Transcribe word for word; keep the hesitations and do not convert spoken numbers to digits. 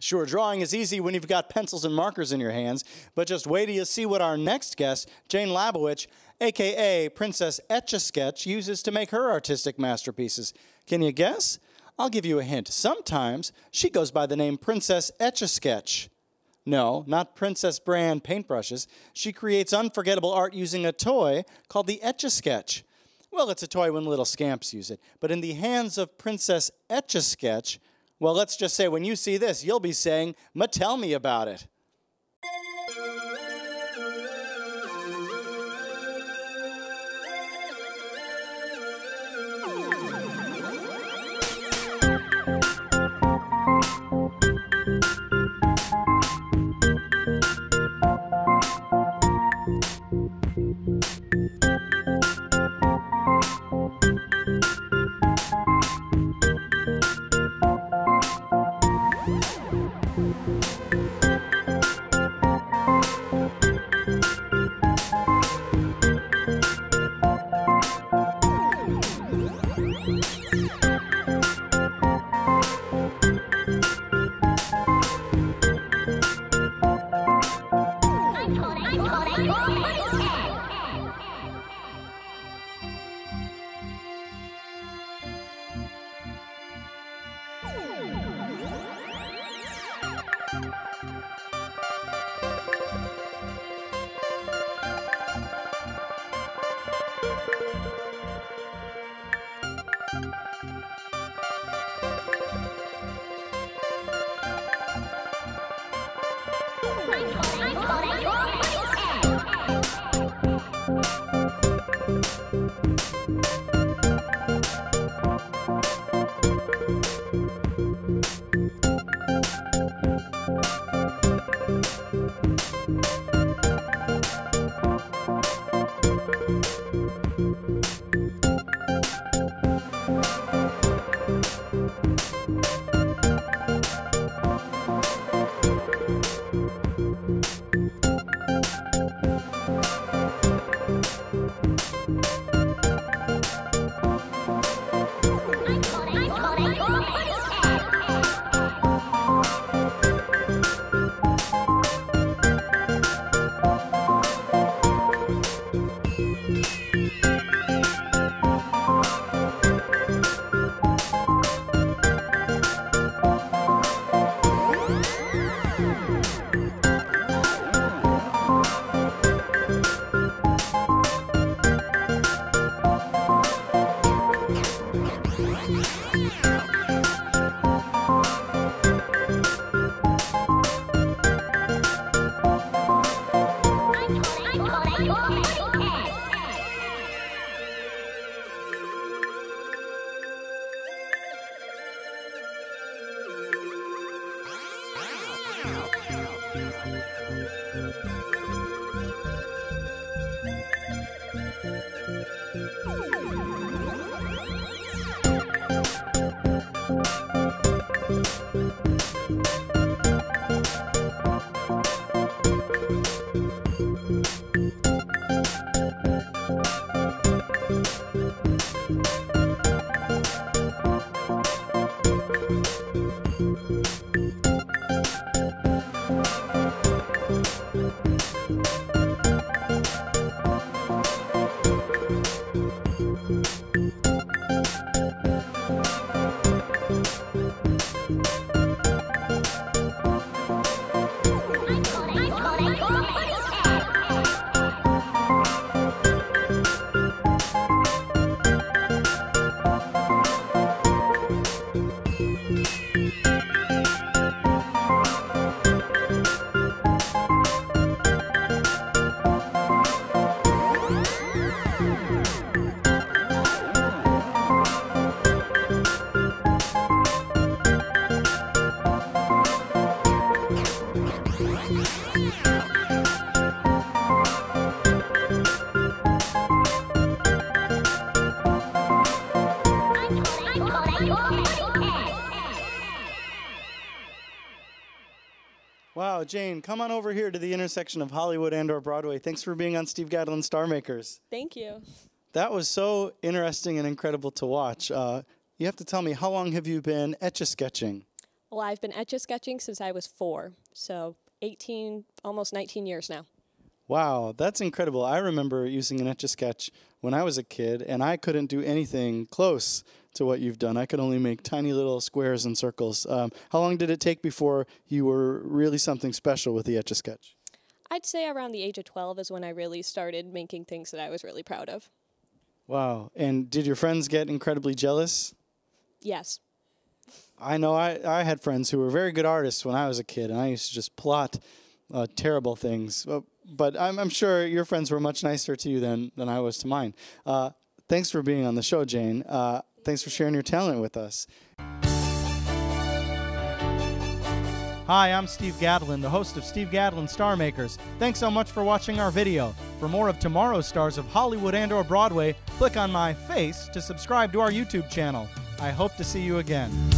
Sure, drawing is easy when you've got pencils and markers in your hands, but just wait till you see what our next guest, Jane Labowitz, a k a. Princess Etch-a-Sketch, uses to make her artistic masterpieces. Can you guess? I'll give you a hint. Sometimes she goes by the name Princess Etch-a-Sketch. No, not Princess brand paintbrushes. She creates unforgettable art using a toy called the Etch-a-Sketch. Well, it's a toy when little scamps use it, but in the hands of Princess Etch-a-Sketch, well, let's just say when you see this, you'll be saying, "Ma, tell me about it." Wow, Jane, come on over here to the intersection of Hollywood and or Broadway. Thanks for being on Steve Gatlin Star Makers. Thank you. That was so interesting and incredible to watch. Uh, you have to tell me, how long have you been etch-a-sketching? A Well, I've been Etch-a-Sketching since I was four, so eighteen, almost nineteen years now. Wow, that's incredible. I remember using an Etch-a-Sketch when I was a kid, and I couldn't do anything close to what you've done. I could only make tiny little squares and circles. Um, how long did it take before you were really something special with the Etch-a-Sketch? I'd say around the age of twelve is when I really started making things that I was really proud of. Wow, and did your friends get incredibly jealous? Yes. I know I, I had friends who were very good artists when I was a kid, and I used to just plot uh, terrible things. But, but I'm, I'm sure your friends were much nicer to you than, than I was to mine. Uh, thanks for being on the show, Jane. Uh, thanks for sharing your talent with us. Hi, I'm Steve Gadlin, the host of Steve Gadlin Star Makers. Thanks so much for watching our video. For more of tomorrow's stars of Hollywood and or Broadway, click on my face to subscribe to our YouTube channel. I hope to see you again.